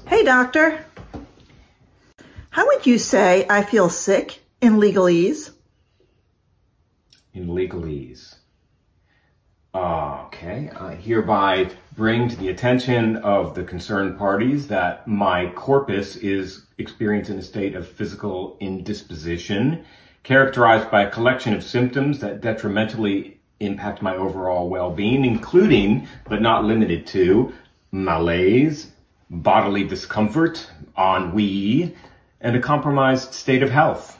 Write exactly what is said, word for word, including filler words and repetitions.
Hey, doctor. How would you say I feel sick in legalese? In legalese. Okay, I hereby bring to the attention of the concerned parties that my corpus is experiencing a state of physical indisposition, characterized by a collection of symptoms that detrimentally impact my overall well-being, including, but not limited to, malaise, bodily discomfort, ennui, and a compromised state of health.